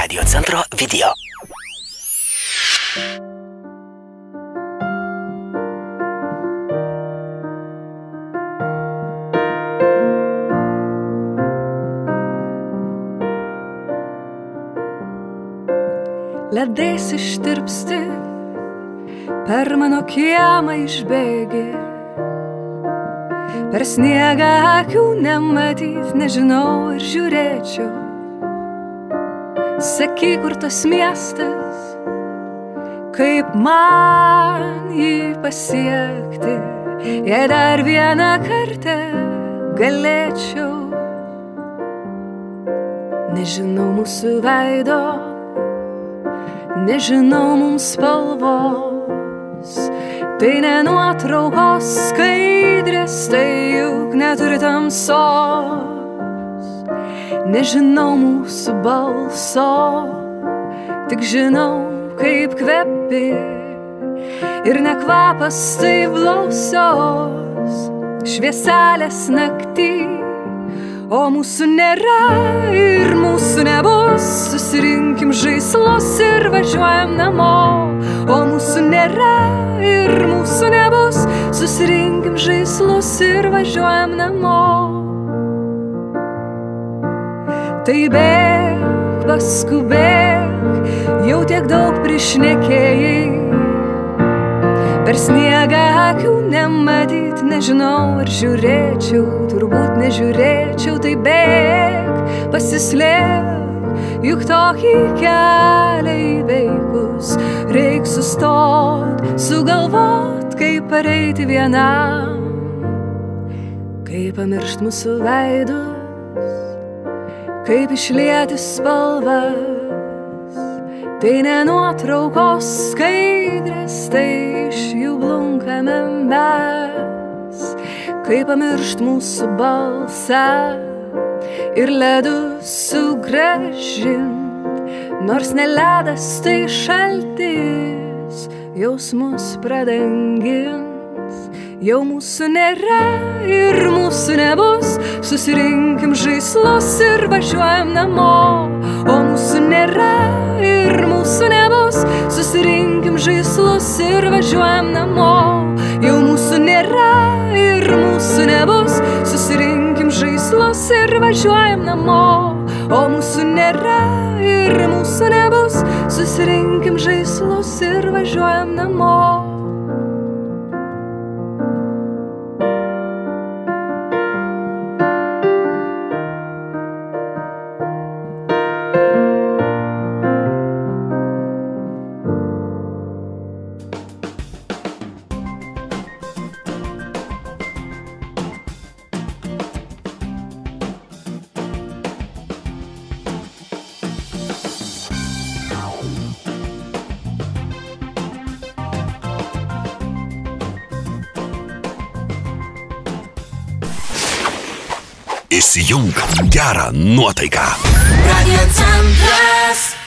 Radio Centro video. Ledais ištirpsti, per mano kiemą išbėgi, per sniegą akių nematyt, nežinau ir žiūrėčiau. Sakyk, kur tas miestas, kaip man jį pasiekti, jei dar vieną kartą galėčiau. Nežinau mūsų veido, nežinau mums spalvos, tai ne nuotraukos skaidrės, tai juk neturi tamsos. Nežinau mūsų balso, tik žinau, kaip kvepi, ir ne kvapas tai blausios švieselės naktį. O mūsų nėra ir mūsų nebus, susirinkim žaislus ir važiuojam namo. O mūsų nėra ir mūsų nebus, susirinkim žaislus ir važiuojam namo. Tai bėk, paskubėk, jau tiek daug prišnekėjai, per sniegą akių nematyt, nežinau ar žiūrėčiau, turbūt nežiūrėčiau. Tai bėk, pasislėp, juk tokį kelią įveikus reik sustot, sugalvot, kaip pareiti vienam, kaip pamiršt mūsų veidus, kaip išlieti spalvas. Tai ne nuotraukos skaidrės, tai iš jų blunkame mes, kaip pamiršt mūsų balsą ir ledus sugrąžint, nors ne ledas, tai šaltis jausmus pradangins. Jau mūsų nėra ir mūsų nebus, susirinkim žaislus ir važiuojam namo. O mūsų nėra ir mūsų nebus, susirinkim žaislus ir važiuojam namo. Jau mūsų nėra ir mūsų nebus, susirinkim žaislus ir važiuojam namo. O mūsų nėra ir mūsų nebus, susirinkim žaislus ir važiuojam namo. Įsijunk gerą nuotaiką. Radio Centras.